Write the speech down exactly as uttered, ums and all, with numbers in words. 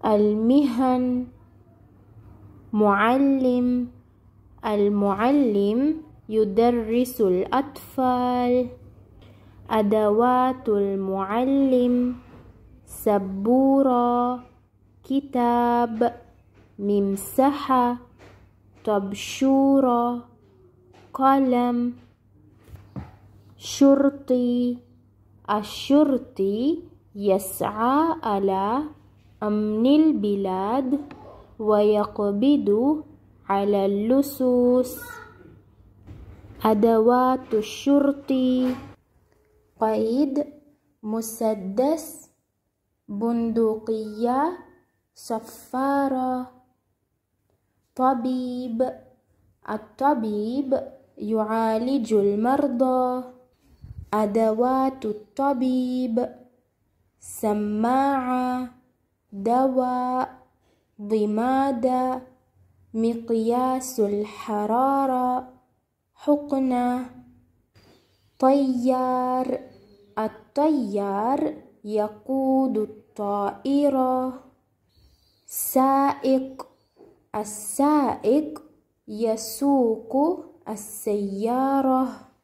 المهن. معلم. المعلم يدرس الأطفال. أدوات المعلم: سبورة، كتاب، ممسحة، طبشورة، قلم. شرطي. الشرطي يسعى على أمن البلاد ويقبض على اللصوص. أدوات الشرطي: قيد، مسدس، بندقية، صفارة. طبيب. الطبيب يعالج المرضى. أدوات الطبيب: سماعة، دواء، ضمادة، مقياس الحرارة، حقنة. طيار. الطيار يقود الطائرة. سائق. السائق يسوق السيارة.